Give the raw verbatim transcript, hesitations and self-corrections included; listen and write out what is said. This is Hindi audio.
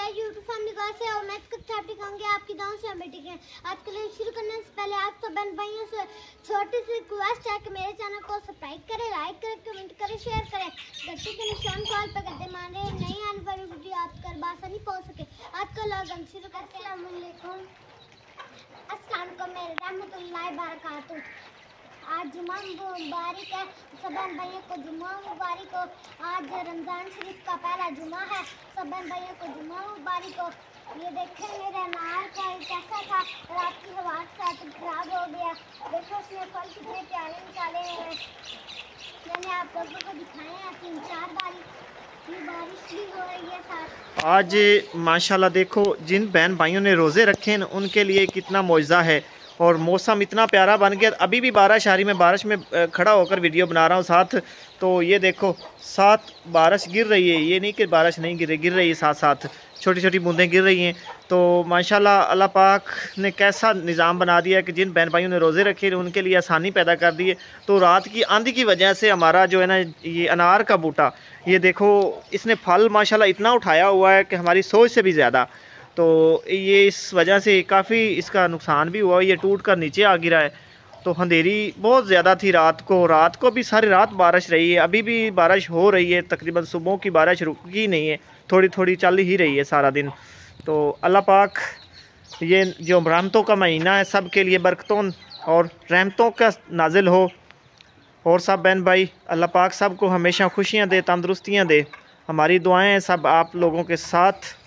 मेरा यूट्यूब फैमिली का से और मैं छापी कहूँगी आपकी दांव से हमें ठीक है। आज के लिए शुरू करने से पहले आप सब बहन भाइयों से छोटी सी रिक्वेस्ट है कि मेरे चैनल को सब्सक्राइब करें, लाइक करें, कमेंट करें, शेयर करें। घंटे के निशान कॉल पर करते मान रहे नई आने वाली वीडियो आप तक बासानी पहुँच सके। आज का लॉग शुरू करते हैं। अस्सलाम वालेकुम मेरे रहमतुल्लाहि बरकातहू। आज जुम्मा मुबारक है, सब बहन भाइयों को जुम्मा मुबारक हो। आज रमज़ान शरीफ का पहला जुम्मा है, सब बहन भाइयों को जुम्मा मुबारक हो। ये देखें मेरे अनार का कैसा था, रात की हवा के साथ खराब हो गया। देखो उसने फल कितने प्यारे निकाले हैं। मैंने आप लोगों को दिखाए हैं तीन चार बारी, बारिश भी हो रही है साथ। आज माशाल्लाह देखो जिन बहन भाइयों ने रोज़े रखे हैं उनके लिए कितना मौजज़ा है और मौसम इतना प्यारा बन गया। अभी भी बारिश आ रही, मैं बारिश में खड़ा होकर वीडियो बना रहा हूँ साथ। तो ये देखो साथ बारिश गिर रही है, ये नहीं कि बारिश नहीं गिर रही, गिर रही है साथ साथ छोटी छोटी बूंदें गिर रही हैं। तो माशाल्लाह अल्लाह पाक ने कैसा निज़ाम बना दिया है कि जिन बहन भाइयों ने रोज़े रखे हैं उनके लिए आसानी पैदा कर दी है। तो रात की आंधी की वजह से हमारा जो है ना ये अनार का बूटा, ये देखो इसने फल माशाल्लाह इतना उठाया हुआ है कि हमारी सोच से भी ज़्यादा। तो ये इस वजह से काफ़ी इसका नुकसान भी हुआ, ये टूट कर नीचे आ गिरा है। तो अंधेरी बहुत ज़्यादा थी रात को, रात को भी सारी रात बारिश रही है, अभी भी बारिश हो रही है। तकरीबन सुबह की बारिश रुकी नहीं है, थोड़ी थोड़ी चल ही रही है सारा दिन। तो अल्लाह पाक ये जो रहमतों का महीना है सब के लिए बरकतों और रहमतों का नाजिल हो। और सब बहन भाई अल्लाह पाक सब को हमेशा खुशियाँ दे, तंदुरुस्तियाँ दे। हमारी दुआएं सब आप लोगों के साथ।